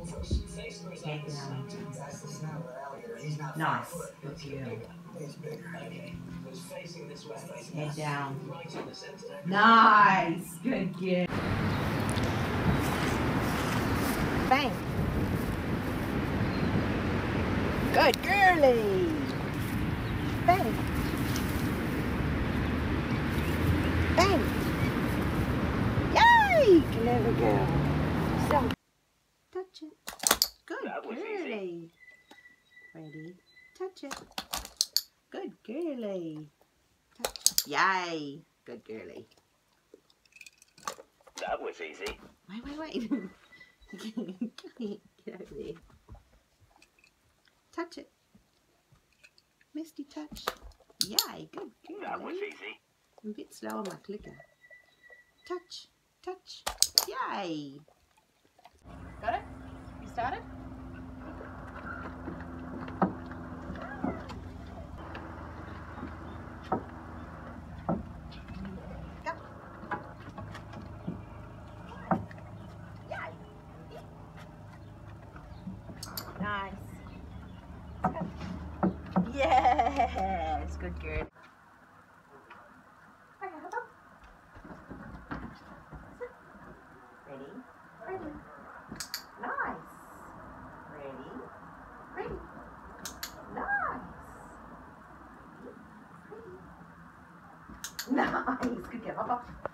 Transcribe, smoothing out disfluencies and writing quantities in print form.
Head down. Nice. Good girl. Head down. Nice. Good girl. Bang. Good girlie. Bang. Bang. Yay! Clever girl. So, touch it. Good girlie. Ready? Touch it. Good girlie. Touch. Yay! Good girlie. That was easy. Wait. Get over there. Touch it. Misty touch. Yay, good girl. That was easy. I'm a bit slow on my clicker. Touch. Yay. Got it? You started? Go. Yay. Nice. Yes, good girl. Ready? Nice. Ready? Nice. Nice. Good girl. Hop up.